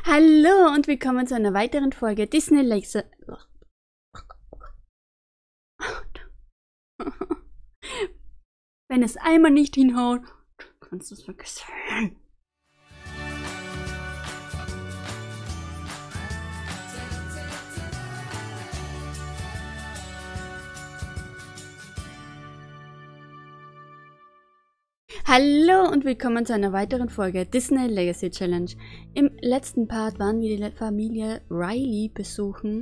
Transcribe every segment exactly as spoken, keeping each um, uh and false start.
Hallo und willkommen zu einer weiteren Folge Disney Laser. Wenn es einmal nicht hinhaut, kannst du es vergessen. Hallo und willkommen zu einer weiteren Folge Disney Legacy Challenge. Im letzten Part waren wir die Familie Riley besuchen.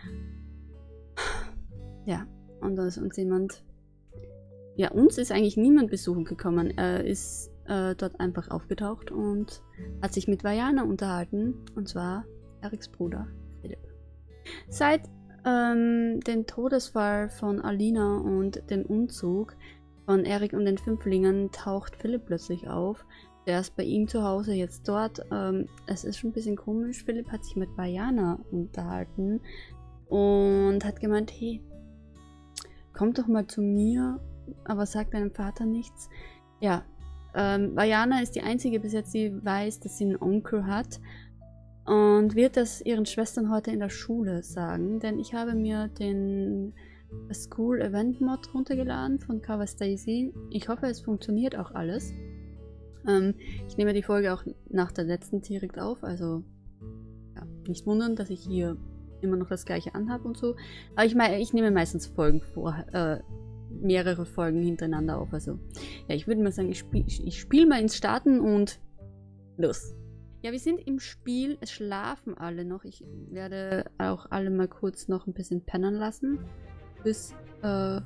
Ja, und da ist uns jemand... Ja, uns ist eigentlich niemand besuchen gekommen. Er ist äh, dort einfach aufgetaucht und hat sich mit Vaiana unterhalten. Und zwar Eriks Bruder, Philipp. Seit ähm, dem Todesfall von Alina und dem Umzug von Erik und den Fünflingen taucht Philipp plötzlich auf. Der ist bei ihm zu Hause, jetzt dort. Ähm, es ist schon ein bisschen komisch. Philipp hat sich mit Vaiana unterhalten und hat gemeint, hey, komm doch mal zu mir, aber sag deinem Vater nichts. Ja, ähm, Vaiana ist die einzige bis jetzt, die weiß, dass sie einen Onkel hat und wird das ihren Schwestern heute in der Schule sagen, denn ich habe mir den School Event Mod runtergeladen von Cover Stacy. Ich hoffe, es funktioniert auch alles. Ähm, ich nehme die Folge auch nach der letzten direkt auf, also ja, nicht wundern, dass ich hier immer noch das gleiche anhabe und so. Aber ich meine, ich nehme meistens Folgen vor, äh, mehrere Folgen hintereinander auf. Also ja, ich würde mal sagen, ich spiele ich spiel mal ins Starten und los. Ja, wir sind im Spiel, es schlafen alle noch. Ich werde auch alle mal kurz noch ein bisschen pennen lassen, bis äh,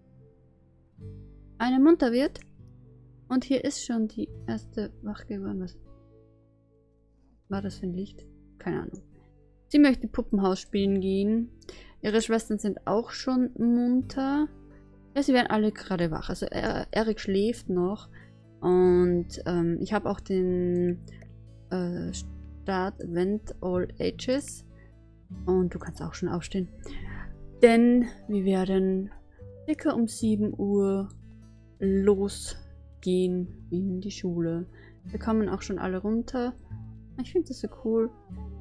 einer munter wird. Und hier ist schon die erste wach geworden. Was war das für ein Licht? Keine Ahnung. Sie möchte Puppenhaus spielen gehen. Ihre Schwestern sind auch schon munter. Ja, sie werden alle gerade wach. Also er Erik schläft noch. Und ähm, ich habe auch den äh, Start Event All Ages. Und du kannst auch schon aufstehen. Denn wir werden circa um sieben Uhr losgehen in die Schule. Wir kommen auch schon alle runter. Ich finde das so cool.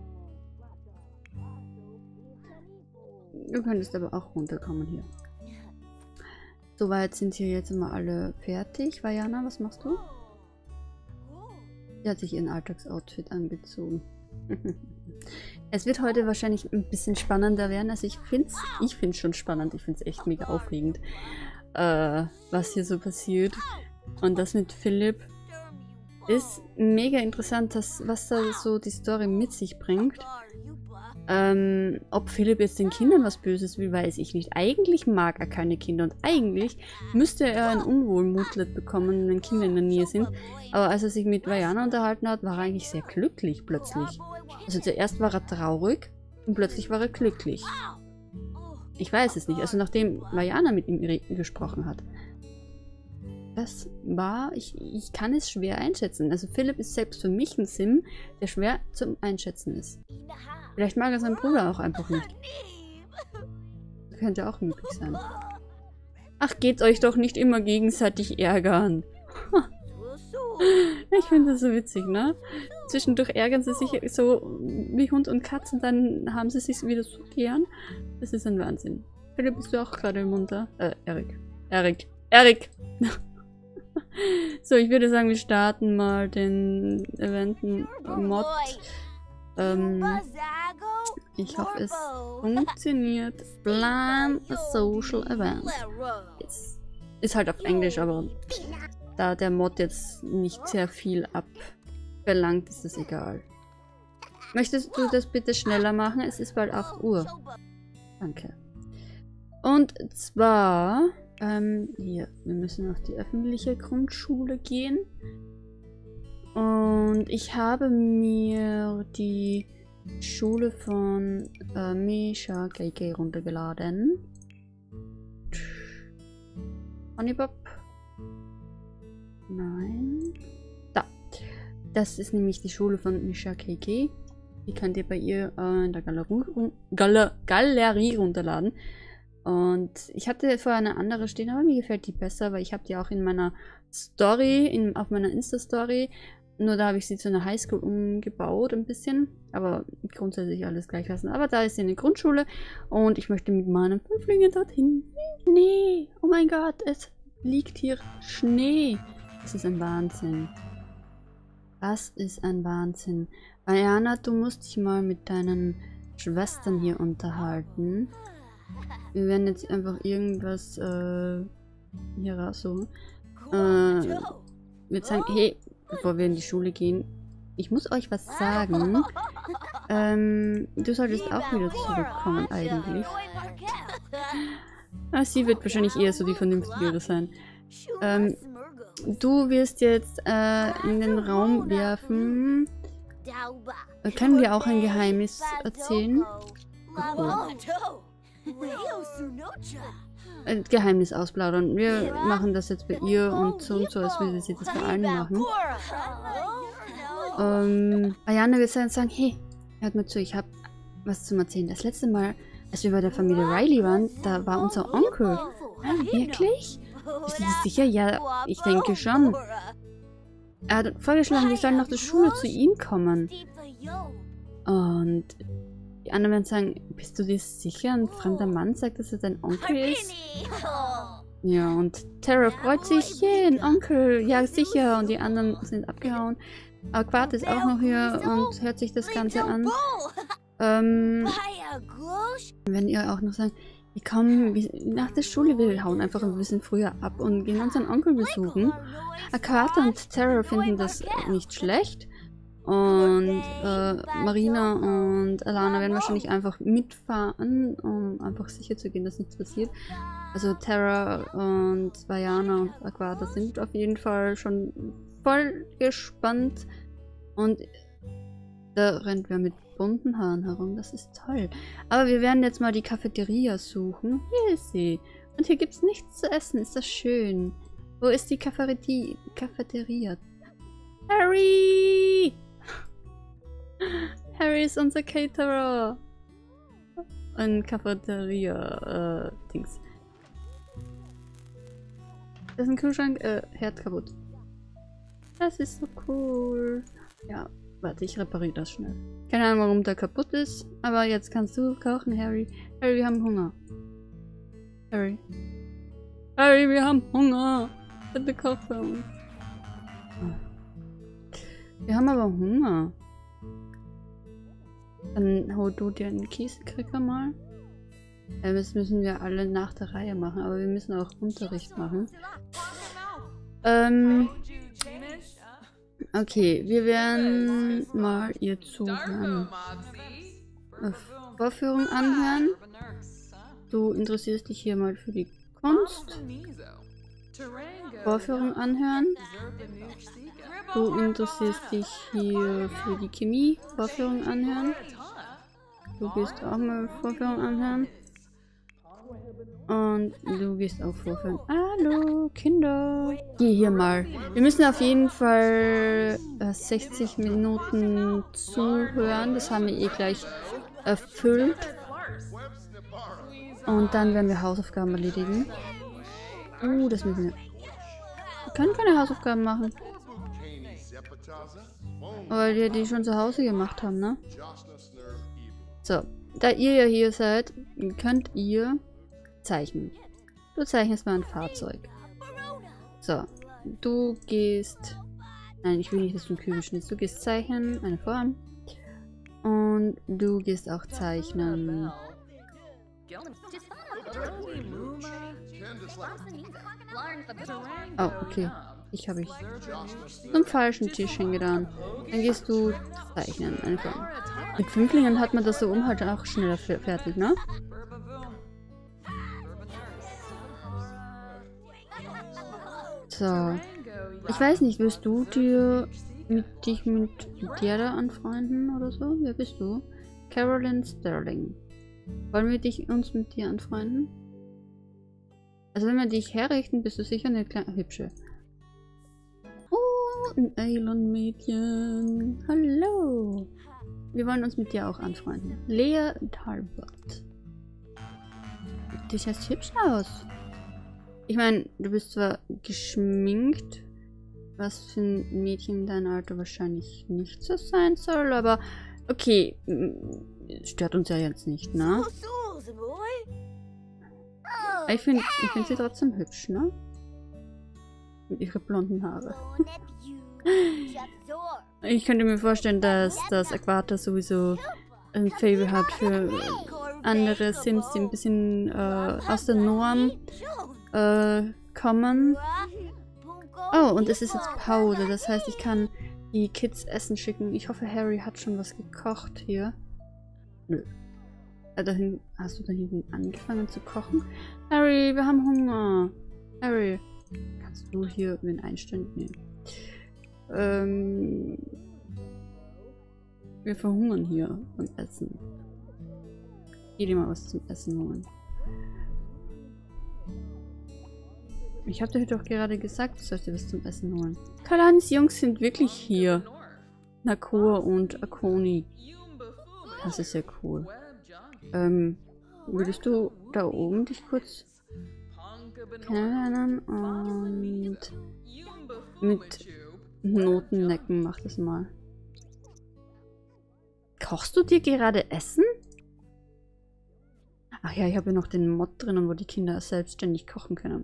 Du könntest aber auch runterkommen hier. Soweit sind hier jetzt immer alle fertig. Vaiana, was machst du? Sie hat sich ihren Alltagsoutfit angezogen. Es wird heute wahrscheinlich ein bisschen spannender werden. Also ich finde es ich find's schon spannend. Ich finde es echt mega aufregend, äh, was hier so passiert. Und das mit Philipp ist mega interessant, dass, was da so die Story mit sich bringt. Ähm, ob Philipp jetzt den Kindern was Böses will, weiß ich nicht. Eigentlich mag er keine Kinder und eigentlich müsste er ein Unwohlmutlet bekommen, wenn Kinder in der Nähe sind. Aber als er sich mit Vaiana unterhalten hat, war er eigentlich sehr glücklich plötzlich. Also zuerst war er traurig und plötzlich war er glücklich. Ich weiß es nicht. Also nachdem Vaiana mit ihm gesprochen hat. Das war... Ich, ich kann es schwer einschätzen. Also Philipp ist selbst für mich ein Sim, der schwer zum Einschätzen ist. Vielleicht mag er seinen Bruder auch einfach nicht. Das könnte auch möglich sein. Ach, geht euch doch nicht immer gegenseitig ärgern. Ich finde das so witzig, ne? Zwischendurch ärgern sie sich so wie Hund und Katz und dann haben sie sich wieder so gern. Das ist ein Wahnsinn. Philipp, bist du auch gerade munter? Äh, Erik. Erik. Erik! So, ich würde sagen, wir starten mal den Event-Mod. Ähm, ich hoffe, es funktioniert. Plan a social event. Yes. Ist halt auf Englisch, aber da der Mod jetzt nicht sehr viel abverlangt, ist es egal. Möchtest du das bitte schneller machen? Es ist bald acht Uhr. Danke. Und zwar, ähm, hier, wir müssen auf die öffentliche Grundschule gehen. Und ich habe mir die Schule von äh, Misha K K runtergeladen. Honeybob. Nein. Da. Das ist nämlich die Schule von Misha K K. Die könnt ihr bei ihr äh, in der Galerie, Gal Galerie runterladen. Und ich hatte vorher eine andere stehen, aber mir gefällt die besser, weil ich habe die auch in meiner Story, in, auf meiner Insta-Story Nur da habe ich sie zu einer Highschool umgebaut, ein bisschen. Aber grundsätzlich alles gleich lassen. Aber da ist sie eine Grundschule und ich möchte mit meinen Fünflingen dorthin. Schnee! Oh mein Gott, es liegt hier Schnee. Das ist ein Wahnsinn. Das ist ein Wahnsinn. Vajana, du musst dich mal mit deinen Schwestern hier unterhalten. Wir werden jetzt einfach irgendwas äh, hier raus so. Äh, wir sagen, hey, bevor wir in die Schule gehen, ich muss euch was sagen. Ähm, du solltest auch wieder zurückkommen eigentlich. Ah, sie wird wahrscheinlich eher so die Vernünftigere sein. Ähm, du wirst jetzt äh, in den Raum werfen. Äh, können wir auch ein Geheimnis erzählen? Okay. Ein Geheimnis ausplaudern. Wir machen das jetzt bei ihr und so und so, als würde sie das bei allen machen. Ähm, Vajana wird dann sagen, hey, hört mal zu, ich habe was zum Erzählen. Das letzte Mal, als wir bei der Familie Riley waren, da war unser Onkel. Ah, wirklich? Bist du dir sicher? Ja, ich denke schon. Er hat vorgeschlagen, wir sollen nach der Schule zu ihm kommen. Und die anderen werden sagen, bist du dir sicher? Ein fremder Mann sagt, dass er dein Onkel ist? Ja, und Tara freut sich, yeah, ein Onkel, ja sicher. Und die anderen sind abgehauen. Aquat ist auch noch hier und hört sich das Ganze an. Ähm, wenn ihr auch noch sagen, wir kommen nach der Schule, wir hauen einfach ein bisschen früher ab und gehen unseren Onkel besuchen. Aquat und Tara finden das nicht schlecht. Und äh, Marina und Alana werden wahrscheinlich einfach mitfahren, um einfach sicher zu gehen, dass nichts passiert. Also Tara und Vajana und Aquata sind auf jeden Fall schon voll gespannt. Und da rennt wer mit bunten Haaren herum, das ist toll. Aber wir werden jetzt mal die Cafeteria suchen. Hier ist sie. Und hier gibt es nichts zu essen, ist das schön. Wo ist die Cafeteria? Cafeteria? Harry! Harry ist unser Caterer. Ein Cafeteria-Dings. Äh, das ist ein Kühlschrank. Äh, Herd kaputt. Das ist so cool. Ja, warte, ich repariere das schnell. Keine Ahnung, warum der kaputt ist. Aber jetzt kannst du kochen, Harry. Harry, wir haben Hunger. Harry. Harry, wir haben Hunger. Bitte koch für uns. Wir haben aber Hunger. Dann hol du dir einen Käsekricker mal. Ja, das müssen wir alle nach der Reihe machen, aber wir müssen auch Unterricht machen. Ähm. Okay, wir werden mal ihr zuhören. Äh, Vorführung anhören. Du interessierst dich hier mal für die Kunst. Vorführung anhören. Du interessierst dich hier für die Chemie. Vorführung anhören. Du gehst auch mal Vorführung anhören. Und du gehst auch Vorführung. Hallo, Kinder. Geh hier mal. Wir müssen auf jeden Fall äh, sechzig Minuten zuhören. Das haben wir eh gleich erfüllt. Und dann werden wir Hausaufgaben erledigen. Uh, das müssen wir. Wir können keine Hausaufgaben machen. Weil wir die schon zu Hause gemacht haben, ne? So, da ihr ja hier seid, könnt ihr zeichnen. Du zeichnest mal ein Fahrzeug. So, du gehst... Nein, ich will nicht, dass du einen Kübel schnittst. Du gehst zeichnen, eine Form. Und du gehst auch zeichnen... Oh, okay. Ich habe ich zum falschen Tisch hingetan. Dann gehst du zeichnen, eine Form. Mit Fünflingen hat man das so um halt auch schneller fertig, ne? So. Ich weiß nicht, willst du dir mit dich mit der da anfreunden oder so? Wer bist du? Carolyn Sterling. Wollen wir dich uns mit dir anfreunden? Also wenn wir dich herrichten, bist du sicher eine kleine hübsche. Oh, ein Eilon-Mädchen. Hallo. Wir wollen uns mit dir auch anfreunden. Lea Talbot. Du siehst hübsch aus. Ich meine, du bist zwar geschminkt, was für ein Mädchen in deinem Alter wahrscheinlich nicht so sein soll, aber okay, stört uns ja jetzt nicht, ne? Ich finde ich find sie trotzdem hübsch, ne? Mit ihren blonden Haare. Ich könnte mir vorstellen, dass das Aquata sowieso ein Faible hat für andere Sims, die ein bisschen äh, aus der Norm äh, kommen. Oh, und es ist jetzt Pause. Das heißt, ich kann die Kids Essen schicken. Ich hoffe, Harry hat schon was gekocht hier. Nö. Äh, dahin, hast du da hinten angefangen zu kochen? Harry, wir haben Hunger. Harry, kannst du hier den Einstand nehmen? Ähm, wir verhungern hier beim Essen. Geh dir mal was zum Essen holen. Ich habe dir doch gerade gesagt, du sollst dir was zum Essen holen. Kalanis Jungs sind wirklich hier. Nakor und Akoni. Das ist ja cool. Ähm, würdest du da oben dich kurz kennenlernen und mit Notennecken mach das mal. Kochst du dir gerade Essen? Ach ja, ich habe ja noch den Mod drinnen, wo die Kinder selbstständig kochen können.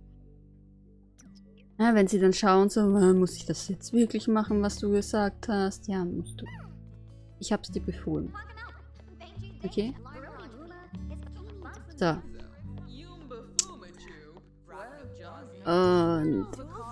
Ja, wenn sie dann schauen, so, muss ich das jetzt wirklich machen, was du gesagt hast? Ja, musst du. Ich hab's dir befohlen. Okay? So. Und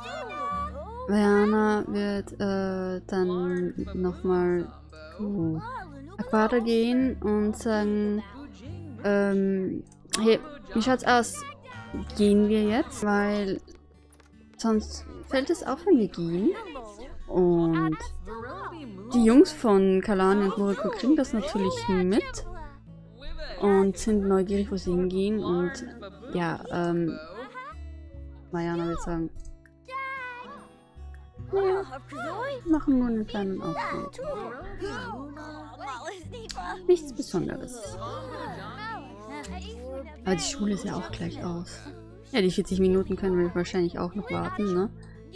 Vajana wird äh, dann nochmal zu Aquata gehen und sagen, ähm, hey, wie schaut's aus? Gehen wir jetzt? Weil sonst fällt es auf, wenn wir gehen. Und die Jungs von Kalani und Moriko kriegen das natürlich mit und sind neugierig, wo sie hingehen. Und ja, ähm, Vajana wird sagen, ja, machen nur einen kleinen Ausflug. Nichts Besonderes. Aber die Schule ist ja auch gleich aus. Ja, die vierzig Minuten können wir wahrscheinlich auch noch warten, ne?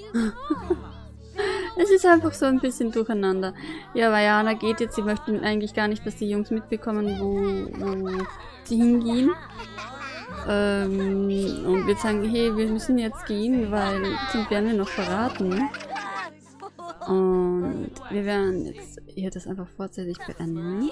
Es ist einfach so ein bisschen durcheinander. Ja, Vajana geht jetzt. Sie möchten eigentlich gar nicht, dass die Jungs mitbekommen, wo, wo sie hingehen. Ähm, und wir sagen, hey, wir müssen jetzt gehen, weil sonst werden wir noch verraten. Und wir werden jetzt hier das einfach vorzeitig beenden.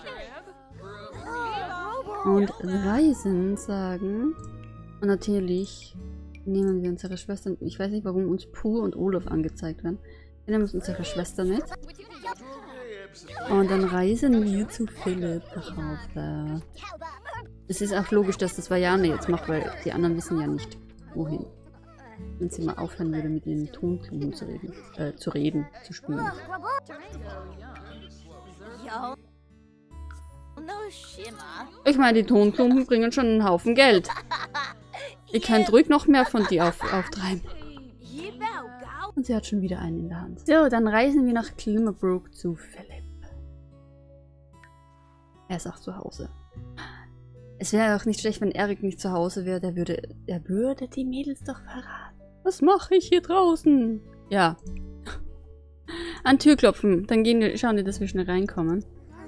Und Reisen sagen. Und natürlich nehmen wir unsere Schwestern. Ich weiß nicht, warum uns Pooh und Olaf angezeigt werden. Wir nehmen uns unsere Schwester mit. Und dann reisen wir zu Philipp nach Hause. Es ist auch logisch, dass das Vajana jetzt macht, weil die anderen wissen ja nicht, wohin. Wenn sie mal aufhören würde, mit ihren Tonklumpen zu reden, äh, zu reden, zu spielen. Ich meine, die Tonklumpen bringen schon einen Haufen Geld. Ihr könnt ruhig noch mehr von die auf, auftreiben. Und sie hat schon wieder einen in der Hand. So, dann reisen wir nach Glimmerbrook zu Philipp. Er ist auch zu Hause. Es wäre auch nicht schlecht, wenn Eric nicht zu Hause wäre. Der würde, der würde die Mädels doch verraten. Was mache ich hier draußen? Ja. An Tür klopfen. Dann gehen wir, schauen wir, dass wir schnell reinkommen.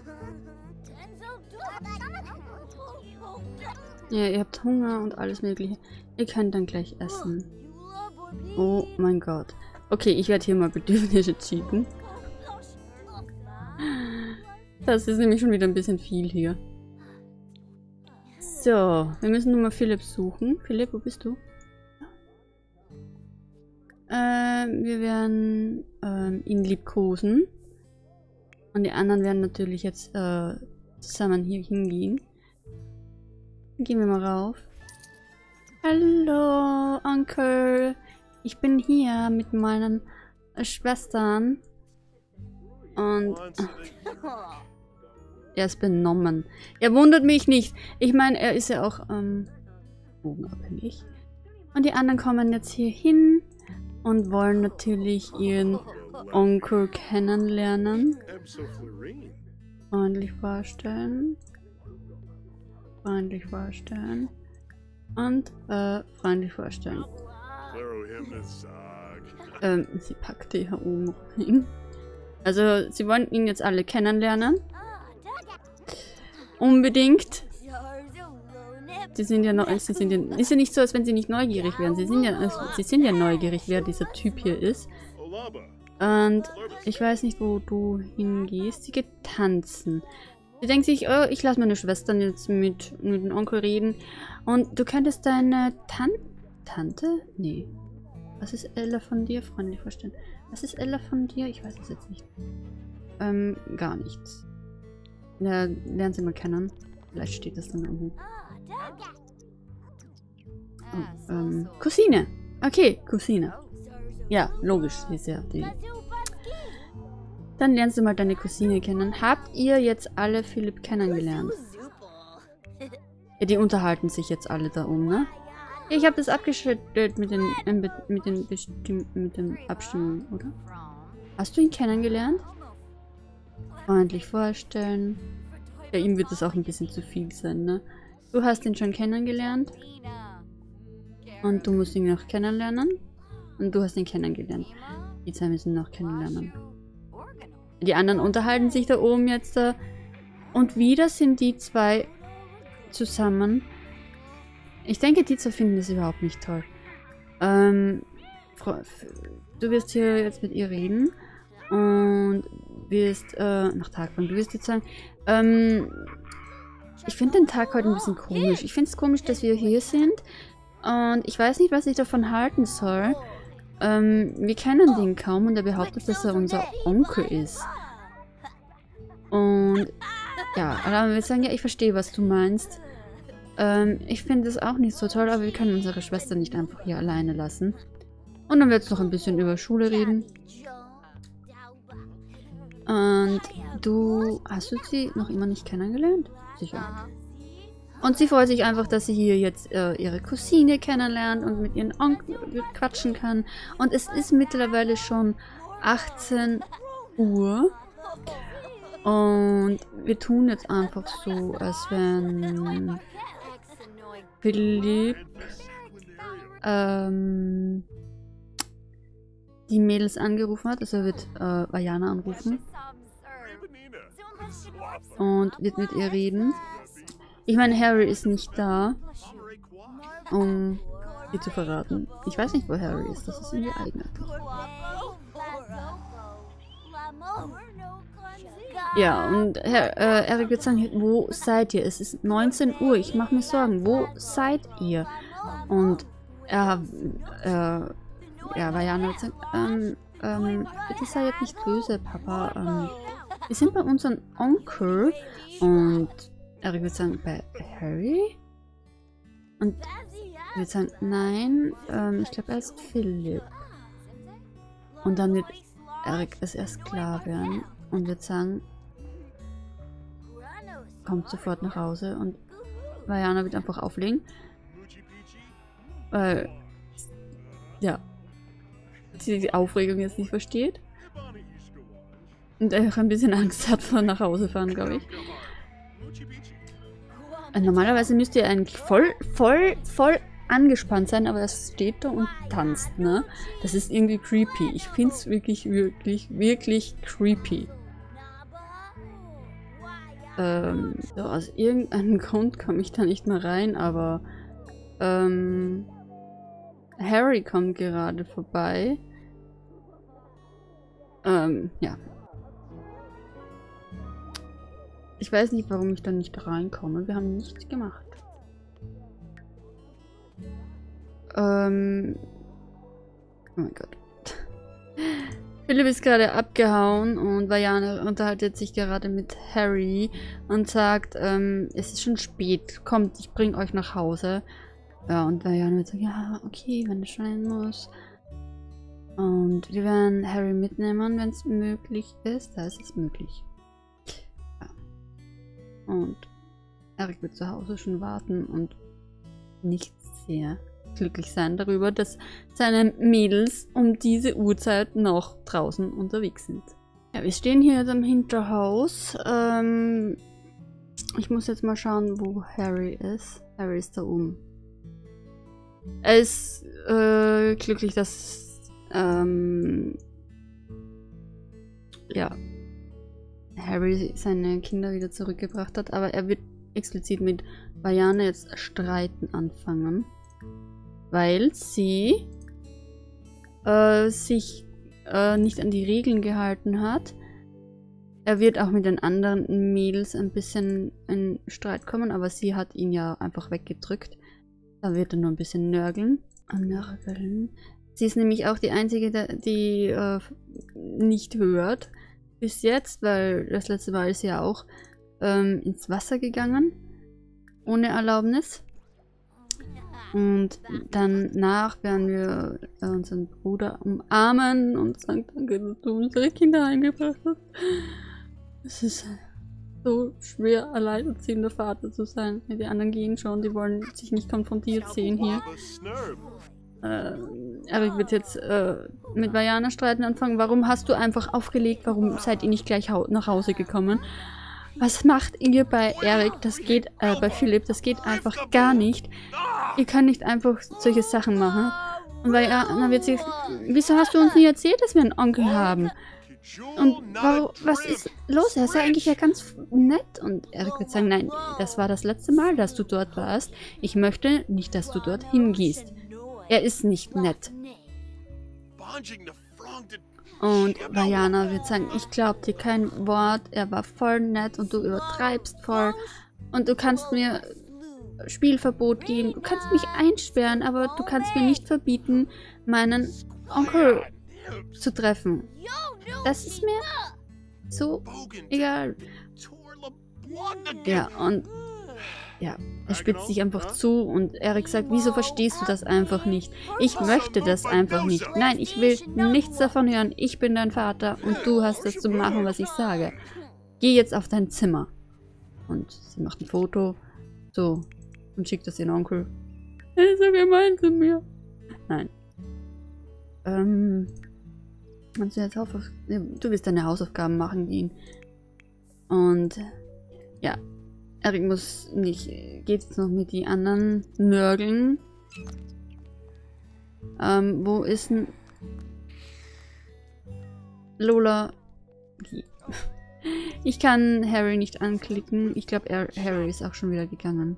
Ja, ihr habt Hunger und alles mögliche. Ihr könnt dann gleich essen. Oh mein Gott. Okay, ich werde hier mal Bedürfnisse cheaten. Das ist nämlich schon wieder ein bisschen viel hier. So, wir müssen nur mal Philipp suchen. Philipp, wo bist du? Ähm, wir werden ähm, ihn liebkosen. Und die anderen werden natürlich jetzt äh, zusammen hier hingehen. Gehen wir mal rauf. Hallo, Onkel. Ich bin hier mit meinen äh, Schwestern. Und er ist benommen. Er wundert mich nicht. Ich meine, er ist ja auch ähm, drogenabhängig. Und die anderen kommen jetzt hier hin und wollen natürlich ihren Onkel kennenlernen. Freundlich vorstellen. Freundlich vorstellen. Und äh, freundlich vorstellen. Ähm, sie packt die hier oben hin. Also, sie wollen ihn jetzt alle kennenlernen. Unbedingt. Sie sind ja noch, sie sind ja, ist ja nicht so, als wenn sie nicht neugierig wären. Sie sind ja, also, sie sind ja neugierig, wer dieser Typ hier ist. Und ich weiß nicht, wo du hingehst. Sie geht tanzen. Sie denkt sich, oh, ich lasse meine Schwestern jetzt mit, mit dem Onkel reden. Und du könntest deine Tan Tante? Nee. Was ist Ella von dir? Freundlich vorstellen. Was ist Ella von dir? Ich weiß es jetzt nicht. Ähm, gar nichts. Ja, lernen sie mal kennen. Vielleicht steht das dann irgendwo. Oh, ähm, Cousine. Okay, Cousine. Ja, logisch. Sie ist ja die. Dann lernst du mal deine Cousine kennen. Habt ihr jetzt alle Philipp kennengelernt? Ja, die unterhalten sich jetzt alle da oben, ne? Ich habe das abgeschüttelt mit den, äh, mit den Bestimm mit den Abstimmungen, oder? Hast du ihn kennengelernt? Freundlich vorstellen. Ja, ihm wird das auch ein bisschen zu viel sein, ne? Du hast ihn schon kennengelernt. Und du musst ihn noch kennenlernen. Und du hast ihn kennengelernt. Die zwei müssen noch kennenlernen. Die anderen unterhalten sich da oben jetzt da. Und wieder sind die zwei zusammen. Ich denke, die zwei finden das überhaupt nicht toll. Ähm, du wirst hier jetzt mit ihr reden. Und wirst, äh, nach Tagplan, du wirst jetzt sagen, ähm, ich finde den Tag heute ein bisschen komisch. Ich finde es komisch, dass wir hier sind. Und ich weiß nicht, was ich davon halten soll. Ähm, wir kennen den kaum und er behauptet, dass er unser Onkel ist. Und ja, aber wir sagen, ja, ich verstehe, was du meinst. Ähm, ich finde es auch nicht so toll, aber wir können unsere Schwester nicht einfach hier alleine lassen. Und dann wird es noch ein bisschen über Schule reden. Und du, hast du sie noch immer nicht kennengelernt? Sicher. Und sie freut sich einfach, dass sie hier jetzt äh, ihre Cousine kennenlernt und mit ihren Onkel quatschen kann. Und es ist mittlerweile schon achtzehn Uhr. Und wir tun jetzt einfach so, als wenn Philipp ähm, die Mädels angerufen hat. Also er wird äh, Vajana anrufen. Und wird mit ihr reden. Ich meine, Harry ist nicht da, um ihr zu verraten. Ich weiß nicht, wo Harry ist. Das ist irgendwie eigenartig. Ja, und Herr, äh, Eric wird sagen, wo seid ihr? Es ist neunzehn Uhr, ich mache mir Sorgen. Wo seid ihr? Und er, äh, ja, Vajana wird sagen, ähm, ähm, bitte sei jetzt nicht böse, Papa. Ähm, wir sind bei unserem Onkel und Eric wird sagen, bei Harry? Und er wird sagen, nein, ähm, ich glaube, er ist Philipp. Und dann wird Eric es erst klar werden und wird sagen, kommt sofort nach Hause und Vajana wird einfach auflegen. Weil, ja, sie die Aufregung jetzt nicht versteht. Und er auch ein bisschen Angst hat vor nach Hause fahren, glaube ich. Normalerweise müsst ihr eigentlich voll, voll, voll angespannt sein, aber er steht da und tanzt, ne? Das ist irgendwie creepy. Ich finde es wirklich, wirklich, wirklich creepy. Ähm, so aus irgendeinem Grund komme ich da nicht mehr rein, aber ähm, Harry kommt gerade vorbei. Ähm, ja. Ich weiß nicht, warum ich da nicht reinkomme. Wir haben nichts gemacht. Ähm. Oh mein Gott. Philipp ist gerade abgehauen und Vajana unterhaltet sich gerade mit Harry und sagt, ähm, es ist schon spät. Kommt, ich bring euch nach Hause. Ja, und Vajana wird sagen, ja, okay, wenn es sein muss. Und wir werden Harry mitnehmen, wenn es möglich ist. Da ist es möglich. Und Eric wird zu Hause schon warten und nicht sehr glücklich sein darüber, dass seine Mädels um diese Uhrzeit noch draußen unterwegs sind. Ja, wir stehen hier jetzt am Hinterhaus. Ähm, ich muss jetzt mal schauen, wo Harry ist. Harry ist da oben. Er ist äh, glücklich, dass ähm, ja, Harry seine Kinder wieder zurückgebracht hat, aber er wird explizit mit Vajana jetzt streiten anfangen, weil sie äh, sich äh, nicht an die Regeln gehalten hat. Er wird auch mit den anderen Mädels ein bisschen in Streit kommen, aber sie hat ihn ja einfach weggedrückt. Da wird er nur ein bisschen nörgeln. Nörgeln. Sie ist nämlich auch die einzige, die äh, nicht hört. Bis jetzt, weil das letzte Mal ist sie ja auch ähm, ins Wasser gegangen. Ohne Erlaubnis. Und danach werden wir äh, unseren Bruder umarmen und sagen, danke, dass du unsere Kinder eingebracht hast. Es ist so schwer, alleinerziehender Vater zu sein. Die anderen gehen schon, die wollen sich nicht konfrontiert sehen hier. Äh, Eric wird jetzt äh, mit Vajana streiten anfangen. Warum hast du einfach aufgelegt? Warum seid ihr nicht gleich hau nach Hause gekommen? Was macht ihr bei Eric? Das geht, äh, bei Philipp, das geht einfach gar nicht. Ihr könnt nicht einfach solche Sachen machen. Und Vajana wird sich, wieso hast du uns nie erzählt, dass wir einen Onkel haben? Und warum, was ist los? Er ist ja eigentlich ja ganz nett. Und Eric wird sagen, nein, das war das letzte Mal, dass du dort warst. Ich möchte nicht, dass du dort hingehst. Er ist nicht nett. Und Vajana wird sagen, ich glaube dir kein Wort. Er war voll nett und du übertreibst voll. Und du kannst mir Spielverbot geben. Du kannst mich einsperren, aber du kannst mir nicht verbieten, meinen Onkel zu treffen. Das ist mir so egal. Ja, und ja, er spitzt sich einfach zu und Eric sagt, wieso verstehst du das einfach nicht? Ich möchte das einfach nicht. Nein, ich will nichts davon hören. Ich bin dein Vater und du hast das zu machen, was ich sage. Geh jetzt auf dein Zimmer. Und sie macht ein Foto. So. Und schickt das ihren Onkel. Er ist so gemein zu mir. Nein. Ähm... Kannst du jetzt Hausauf du willst deine Hausaufgaben machen gehen. Und ja, Eric muss nicht, geht jetzt noch mit die anderen nörgeln. Ähm, wo ist denn Lola? Ich kann Harry nicht anklicken. Ich glaube, Harry ist auch schon wieder gegangen.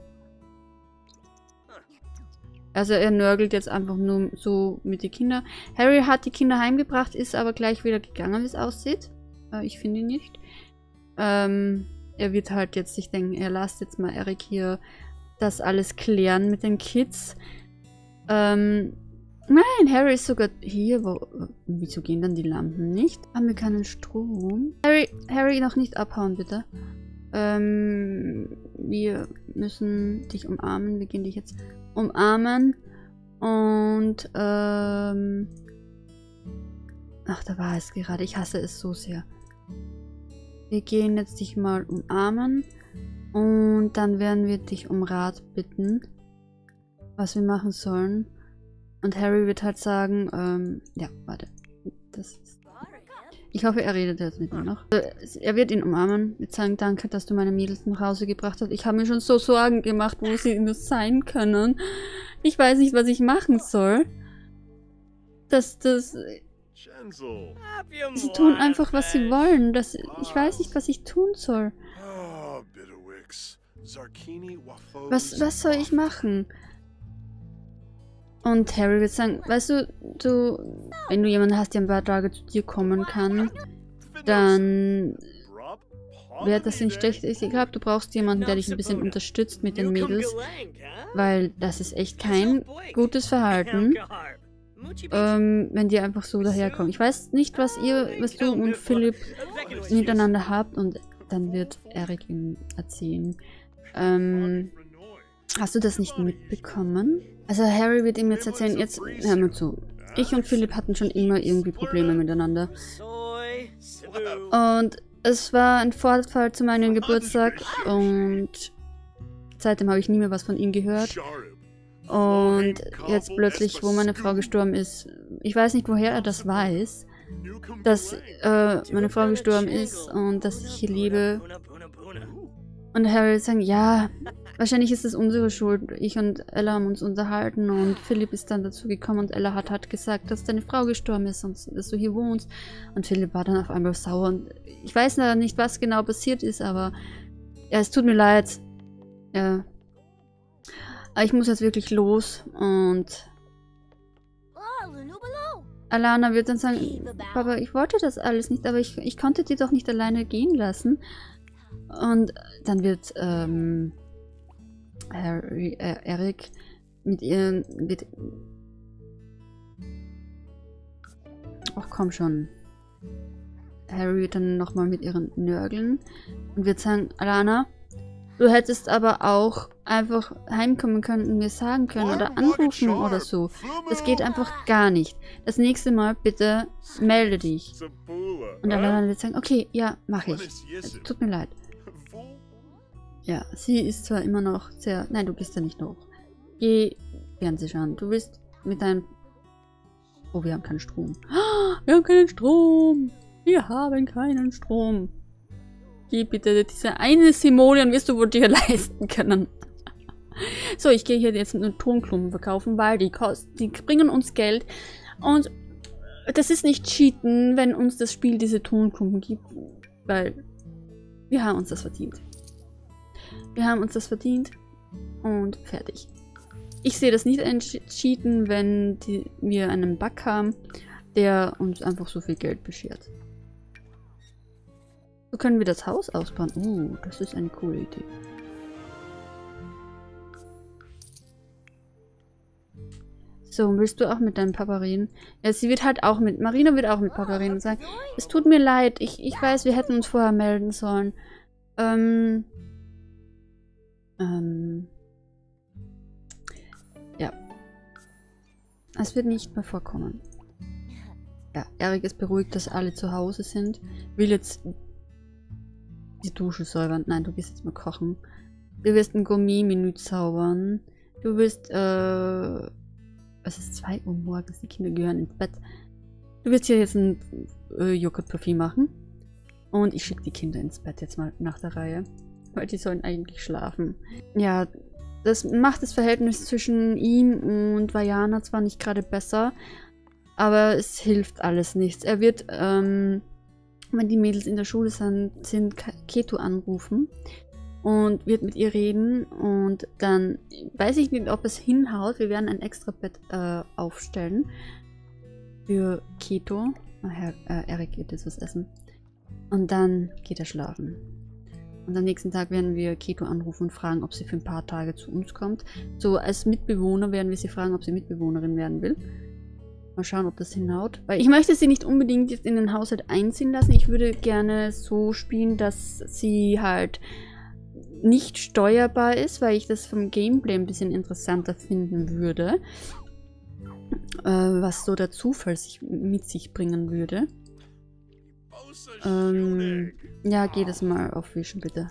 Also er nörgelt jetzt einfach nur so mit den Kindern. Harry hat die Kinder heimgebracht, ist aber gleich wieder gegangen, wie es aussieht. Äh, ich finde ihn nicht. Ähm, er wird halt jetzt sich denken, er lasst jetzt mal Eric hier das alles klären mit den Kids. Ähm, nein, Harry ist sogar hier. Wo, wieso gehen dann die Lampen nicht? Haben wir keinen Strom? Harry, Harry, noch nicht abhauen, bitte. Ähm, wir müssen dich umarmen. Wir gehen dich jetzt umarmen. Und, ähm... ach, da war es gerade. Ich hasse es so sehr. Wir gehen jetzt dich mal umarmen. Und dann werden wir dich um Rat bitten, was wir machen sollen. Und Harry wird halt sagen, ähm, ja, warte. Das ist... Ich hoffe, er redet jetzt mit mir noch. Er wird ihn umarmen, wird sagen, danke, dass du meine Mädels nach Hause gebracht hast. Ich habe mir schon so Sorgen gemacht, wo sie nur sein können. Ich weiß nicht, was ich machen soll. Das, das... Sie tun einfach, was sie wollen. Das, ich weiß nicht, was ich tun soll. Was, was soll ich machen? Und Harry wird sagen, weißt du, du, wenn du jemanden hast, der ein paar Tage zu dir kommen kann, dann wäre das nicht schlecht. Ich glaube, du brauchst jemanden, der dich ein bisschen unterstützt mit den Mädels, weil das ist echt kein gutes Verhalten, ähm, wenn die einfach so daherkommen. Ich weiß nicht, was ihr, was du und Philipp miteinander habt, und dann wird Eric ihm erzählen. Ähm, hast du das nicht mitbekommen? Also Harry wird ihm jetzt erzählen, jetzt hör mal zu. Ich und Philipp hatten schon immer irgendwie Probleme miteinander. Und es war ein Vorfall zu meinem Geburtstag und seitdem habe ich nie mehr was von ihm gehört. Und jetzt plötzlich, wo meine Frau gestorben ist, ich weiß nicht, woher er das weiß, dass äh, meine Frau gestorben ist und dass ich hier lebe. Und Harry wird sagen, ja, Wahrscheinlich ist es unsere Schuld. Ich und Ella haben uns unterhalten und Philipp ist dann dazu gekommen und Ella hat halt gesagt, dass deine Frau gestorben ist und dass du hier wohnst. Und Philipp war dann auf einmal sauer und ich weiß leider nicht, was genau passiert ist, aber ja, es tut mir leid. Ja. Aber ich muss jetzt wirklich los und Alana wird dann sagen, Papa, ich wollte das alles nicht, aber ich, ich konnte die doch nicht alleine gehen lassen. Und dann wird ähm, Harry, äh, Eric mit ihr, wird, ach komm schon, Harry wird dann nochmal mit ihren nörgeln und wird sagen, Alana, du hättest aber auch einfach heimkommen können und mir sagen können oder anrufen oder so. Das geht einfach gar nicht. Das nächste Mal bitte melde dich. Und Alana wird sagen, okay, ja, mache ich. Es tut mir leid. Ja, sie ist zwar immer noch sehr... Nein, du gehst da nicht hoch. Geh Fernseh schauen. Du willst mit deinem... Oh, wir haben keinen Strom. Wir haben keinen Strom. Wir haben keinen Strom. Geh bitte diese eine Simoleon wirst du wohl dir leisten können. So, ich gehe hier jetzt einen Tonklumpen verkaufen, weil die, kosten, die bringen uns Geld. Und das ist nicht Cheaten, wenn uns das Spiel diese Tonklumpen gibt. Weil wir haben uns das verdient. Wir haben uns das verdient und fertig. Ich sehe das nicht ein Cheaten, wenn die, wir einen Bug haben, der uns einfach so viel Geld beschert. So können wir das Haus ausbauen. Uh, das ist eine coole Idee. So, willst du auch mit deinem Papa reden? Ja, sie wird halt auch mit... Marina wird auch mit Papa reden und sagen, es tut mir leid, ich, ich weiß, wir hätten uns vorher melden sollen. Ähm... Ähm... Ja. Es wird nicht mehr vorkommen. Ja, Eric ist beruhigt, dass alle zu Hause sind. Will jetzt die Dusche säubern. Nein, du gehst jetzt mal kochen. Du wirst ein Gourmet-Menü zaubern. Du wirst, äh... Es ist zwei Uhr morgens, die Kinder gehören ins Bett. Du wirst hier jetzt ein äh, Joghurt-Parfait machen. Und ich schicke die Kinder ins Bett jetzt mal nach der Reihe. Weil die sollen eigentlich schlafen. Ja, das macht das Verhältnis zwischen ihm und Vajana zwar nicht gerade besser, aber es hilft alles nichts. Er wird, ähm, wenn die Mädels in der Schule sind, sind Keto anrufen und wird mit ihr reden und dann weiß ich nicht, ob es hinhaut. Wir werden ein extra Bett äh, aufstellen für Keto. Oh, Herr, äh, Eric geht jetzt was essen. Und dann geht er schlafen. Und am nächsten Tag werden wir Keto anrufen und fragen, ob sie für ein paar Tage zu uns kommt. So als Mitbewohner werden wir sie fragen, ob sie Mitbewohnerin werden will. Mal schauen, ob das hinhaut. Weil ich möchte sie nicht unbedingt jetzt in den Haushalt einziehen lassen. Ich würde gerne so spielen, dass sie halt nicht steuerbar ist, weil ich das vom Gameplay ein bisschen interessanter finden würde. Äh, was so der Zufall sich mit sich bringen würde. Ähm, ja, geh das mal aufwischen, bitte.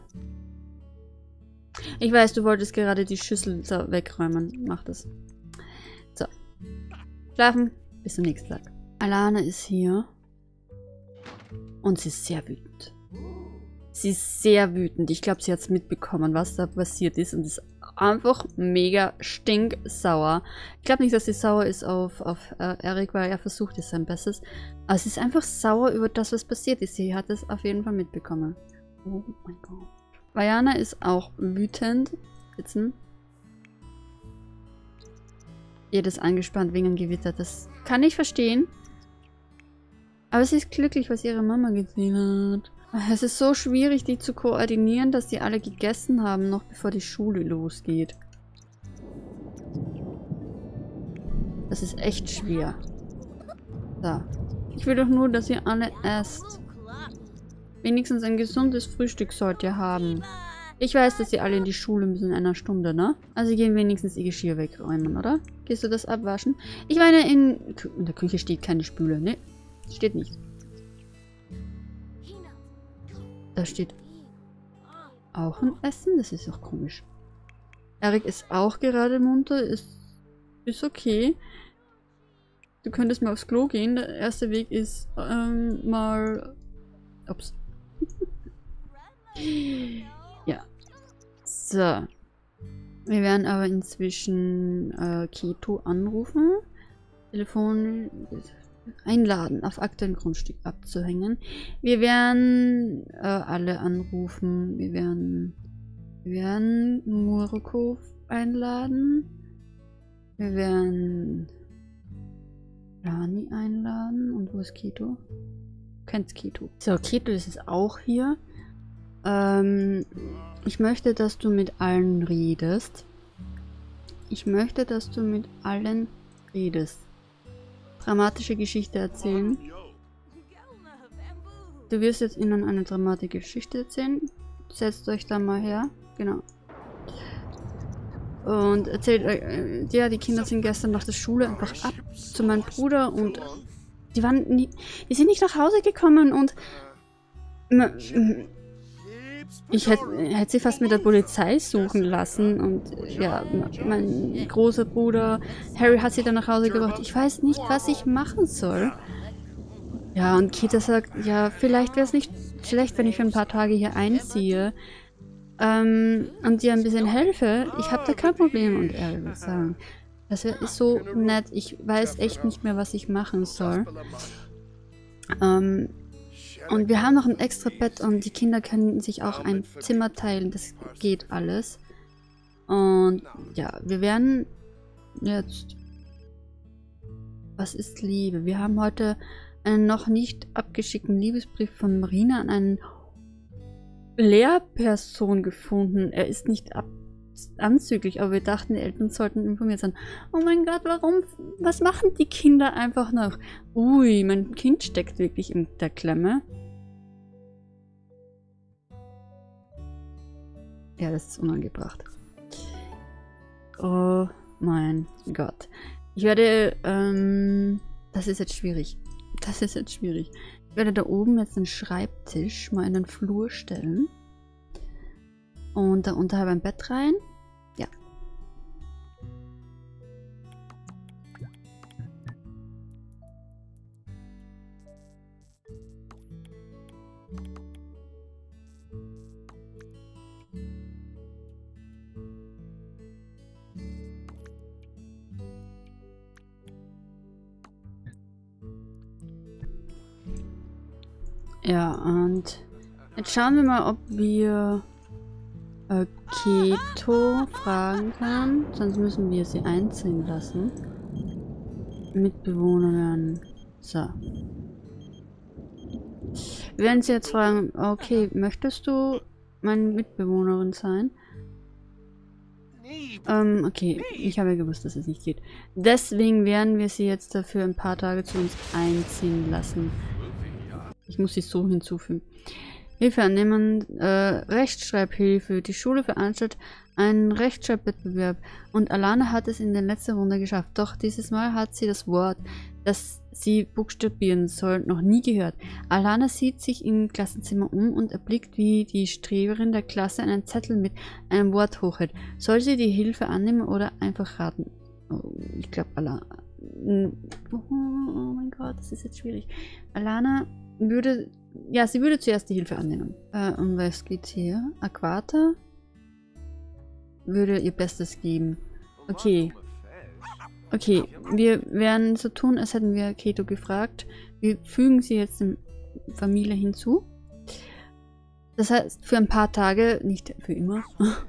Ich weiß, du wolltest gerade die Schüssel wegräumen. Mach das. So. Schlafen. Bis zum nächsten Tag. Alana ist hier. Und sie ist sehr wütend. Sie ist sehr wütend. Ich glaube, sie hat es mitbekommen, was da passiert ist. Und ist einfach mega stinksauer. Ich glaube nicht, dass sie sauer ist auf, auf äh, Eric, weil er versucht es sein Bestes. Aber sie ist einfach sauer über das, was passiert ist. Sie hat es auf jeden Fall mitbekommen. Oh mein Gott. Vajana ist auch wütend. Sitzen. Jedes angespannt wegen dem Gewitter. Das kann ich verstehen. Aber sie ist glücklich, was ihre Mama gesehen hat. Es ist so schwierig, die zu koordinieren, dass die alle gegessen haben, noch bevor die Schule losgeht. Das ist echt schwer. So. Ich will doch nur, dass ihr alle esst. Wenigstens ein gesundes Frühstück sollt ihr haben. Ich weiß, dass ihr alle in die Schule müssen in einer Stunde, ne? Also gehen wenigstens die Geschirr wegräumen, oder? Gehst du das abwaschen? Ich meine, in, in der Küche steht keine Spüle, ne? Steht nicht. Da steht auch ein Essen. Das ist auch komisch. Eric ist auch gerade munter. Ist, ist okay. Du könntest mal aufs Klo gehen. Der erste Weg ist ähm, mal... Ups. Ja. So. Wir werden aber inzwischen äh, Keto anrufen. Telefon einladen, auf aktuellen Grundstück abzuhängen. Wir werden äh, alle anrufen. Wir werden, wir werden Muroko einladen. Wir werden Lani einladen. Und wo ist Keto? Du kennst Keto. So, Keto ist es auch hier. Ähm, ich möchte, dass du mit allen redest. Ich möchte, dass du mit allen redest. Dramatische Geschichte erzählen. Du wirst jetzt ihnen eine dramatische Geschichte erzählen. Setzt euch da mal her. Genau. Und erzählt, äh, ja, die Kinder sind gestern nach der Schule einfach ab zu meinem Bruder und die waren nie, die sind nicht nach Hause gekommen und ich hätte hätt sie fast mit der Polizei suchen lassen und ja, mein großer Bruder Harry hat sie dann nach Hause gebracht. Ich weiß nicht, was ich machen soll. Ja, und Kita sagt, ja, vielleicht wäre es nicht schlecht, wenn ich für ein paar Tage hier einziehe ähm, und dir ein bisschen helfe. Ich habe da kein Problem. Und er würde sagen, das ist so nett. Ich weiß echt nicht mehr, was ich machen soll. Ähm, Und wir haben noch ein extra Bett und die Kinder können sich auch ein Zimmer teilen. Das geht alles. Und ja, wir werden jetzt... Was ist Liebe? Wir haben heute einen noch nicht abgeschickten Liebesbrief von Marina an eine Lehrperson gefunden. Er ist nicht ab anzüglich, aber wir dachten, die Eltern sollten informiert sein. Oh mein Gott, warum? Was machen die Kinder einfach noch? Ui, mein Kind steckt wirklich in der Klemme. Ja, das ist unangebracht. Oh mein Gott. Ich werde, ähm, das ist jetzt schwierig. Das ist jetzt schwierig. Ich werde da oben jetzt einen Schreibtisch mal in den Flur stellen. Und da unterhalb ein Bett rein. Ja. Ja, und jetzt schauen wir mal, ob wir äh, Keto fragen können. Sonst müssen wir sie einziehen lassen. Mitbewohner werden. So. Wir werden sie jetzt fragen, okay, möchtest du meine Mitbewohnerin sein? Ähm, okay, ich habe ja gewusst, dass es nicht geht. Deswegen werden wir sie jetzt dafür ein paar Tage zu uns einziehen lassen. Ich muss sie so hinzufügen. Hilfe annehmen, äh, Rechtschreibhilfe. Die Schule veranstaltet einen Rechtschreibwettbewerb und Alana hat es in der letzten Runde geschafft. Doch dieses Mal hat sie das Wort, das sie buchstabieren soll, noch nie gehört. Alana sieht sich im Klassenzimmer um und erblickt, wie die Streberin der Klasse einen Zettel mit einem Wort hochhält. Soll sie die Hilfe annehmen oder einfach raten? Oh, ich glaube, Alana... Oh, oh mein Gott, das ist jetzt schwierig. Alana würde... Ja, sie würde zuerst die Hilfe annehmen. Äh, um was geht's hier? Aquata würde ihr Bestes geben. Okay. Okay, wir werden so tun, als hätten wir Keto gefragt. Wir fügen sie jetzt in Familie hinzu. Das heißt, für ein paar Tage, nicht für immer.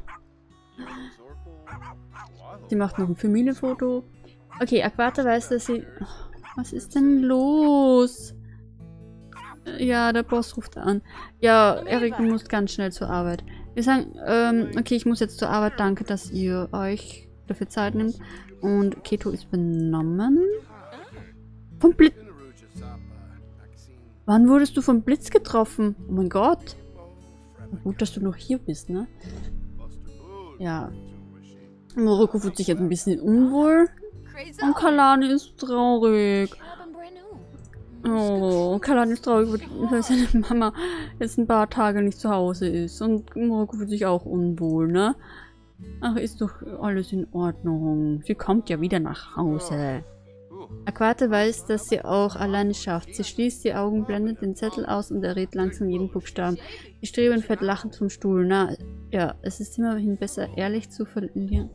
Sie macht noch ein Familienfoto. Okay, Aquata weiß, dass sie... Was ist denn los? Ja, der Boss ruft an. Ja, Erik, du musst ganz schnell zur Arbeit. Wir sagen, ähm, okay, ich muss jetzt zur Arbeit. Danke, dass ihr euch dafür Zeit nimmt. Und Keto ist benommen. Vom Blitz. Wann wurdest du vom Blitz getroffen? Oh mein Gott. Gut, dass du noch hier bist, ne? Ja. Muroko fühlt sich jetzt ein bisschen unwohl. Und Kalani ist traurig. Oh, Kalani ist traurig, weil seine Mama jetzt ein paar Tage nicht zu Hause ist. Und Muroko fühlt sich auch unwohl, ne? Ach, ist doch alles in Ordnung. Sie kommt ja wieder nach Hause. Aquata weiß, dass sie auch alleine schafft. Sie schließt die Augen, blendet den Zettel aus und errät langsam jeden Buchstaben. Die Streberin fährt lachend vom Stuhl. Na, Ja, es ist immerhin besser, ehrlich zu verlieren.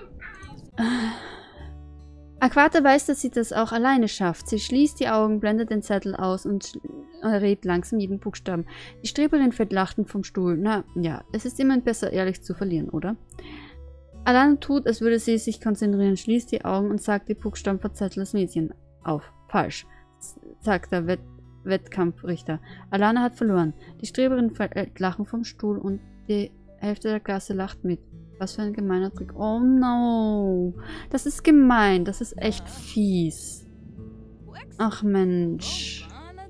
Aquata weiß, dass sie das auch alleine schafft. Sie schließt die Augen, blendet den Zettel aus und rät langsam jeden Buchstaben. Die Streberin fällt lachend vom Stuhl. Na, ja, es ist immerhin besser, ehrlich zu verlieren, oder? Alana tut, als würde sie sich konzentrieren, schließt die Augen und sagt die Buchstaben verzetteltes Mädchen auf. Falsch, sagt der Wett Wettkampfrichter. Alana hat verloren. Die Streberin fällt lachend vom Stuhl und die Hälfte der Klasse lacht mit. Was für ein gemeiner Trick. Oh no. Das ist gemein. Das ist echt fies. Ach Mensch.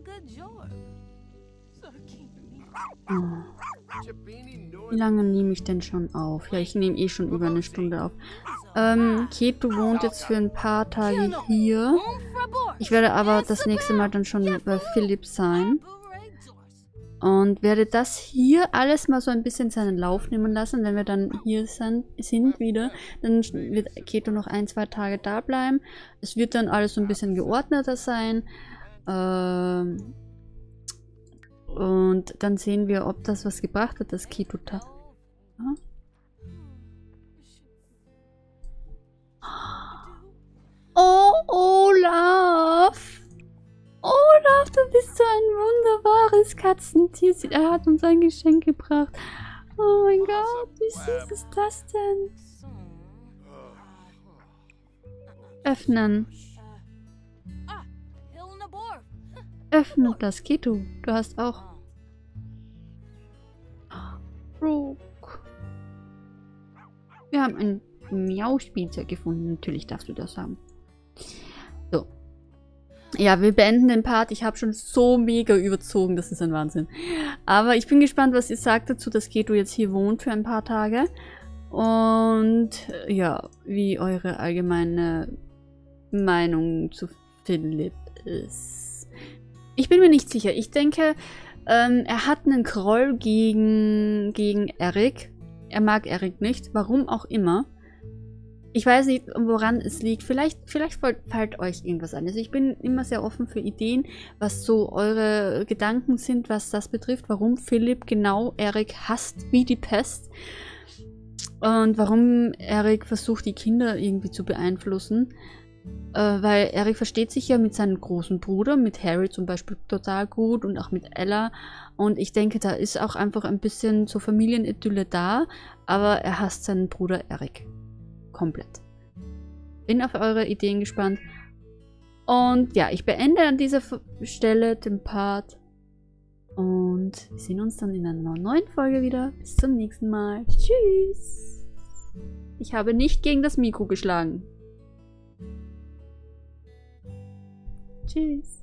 Oh. Wie lange nehme ich denn schon auf? Ja, ich nehme eh schon über eine Stunde auf. Ähm, Keto wohnt jetzt für ein paar Tage hier. Ich werde aber das nächste Mal dann schon bei Philipp sein. Und werde das hier alles mal so ein bisschen seinen Lauf nehmen lassen. Wenn wir dann hier sind, sind wieder, dann wird Keto noch ein, zwei Tage da bleiben. Es wird dann alles so ein bisschen geordneter sein. Ähm und dann sehen wir, ob das was gebracht hat, das Keto-Tag. Ja? Oh, Olaf! Olaf, du bist so ein wunderbares Katzentier. Er hat uns ein Geschenk gebracht. Oh mein Gott, wie süß ist das denn? Öffnen. Öffne das, Keto. Du hast auch. Brooke. Wir haben ein Miau-Spielzeug gefunden. Natürlich darfst du das haben. So. Ja, wir beenden den Part. Ich habe schon so mega überzogen. Das ist ein Wahnsinn. Aber ich bin gespannt, was ihr sagt dazu, dass Keto jetzt hier wohnt für ein paar Tage. Und ja, wie eure allgemeine Meinung zu Philipp ist. Ich bin mir nicht sicher. Ich denke, ähm, er hat einen Groll gegen, gegen Eric. Er mag Eric nicht. Warum auch immer. Ich weiß nicht, woran es liegt. Vielleicht, vielleicht fällt euch irgendwas an. Also ich bin immer sehr offen für Ideen, was so eure Gedanken sind, was das betrifft. Warum Philipp genau Eric hasst wie die Pest. Und warum Eric versucht, die Kinder irgendwie zu beeinflussen. Äh, weil Eric versteht sich ja mit seinem großen Bruder, mit Harry zum Beispiel total gut und auch mit Ella. Und ich denke, da ist auch einfach ein bisschen so Familienidylle da. Aber er hasst seinen Bruder Eric. Komplett. Bin auf eure Ideen gespannt. Und ja, ich beende an dieser Stelle den Part. Und wir sehen uns dann in einer neuen Folge wieder. Bis zum nächsten Mal. Tschüss. Ich habe nicht gegen das Mikro geschlagen. Tschüss.